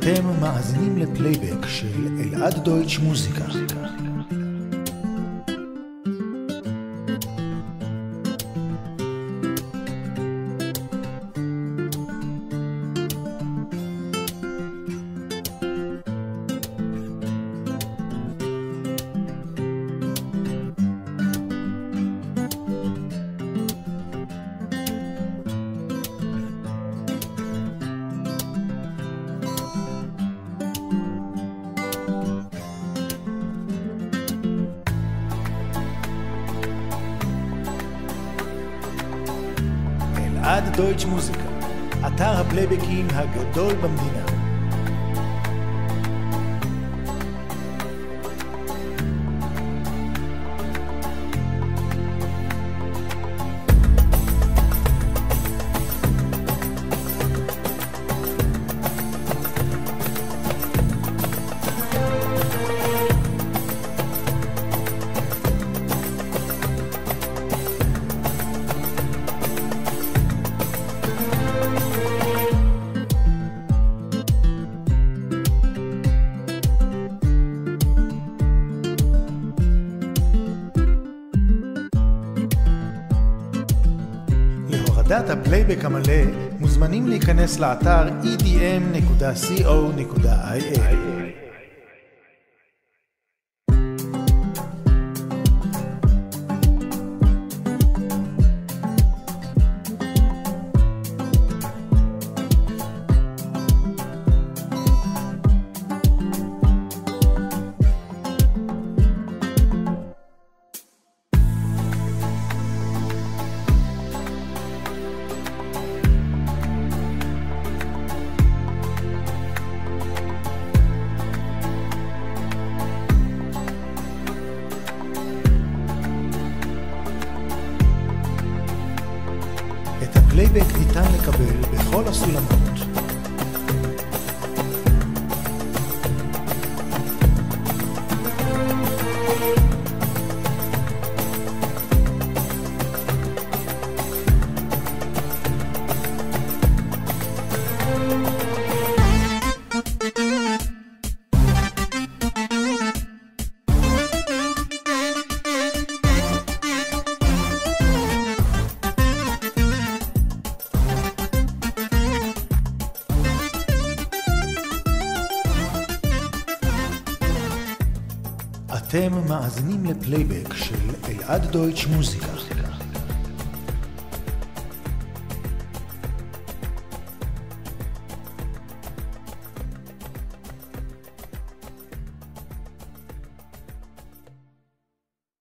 אתם מאזינים לפלייבק של אלעד דויטש מוזיקה. אלעד דויטש מוזיקה, אתר הפלייבקים הגדול במדינה. להורדת הפלייבק המלא מוזמנים להיכנס לאתר edm.co.il. את הפלייבק ניתן לקבל בכל הסולמות. אתם מאזינים לפלייבק של אלעד דויטש מוזיקה.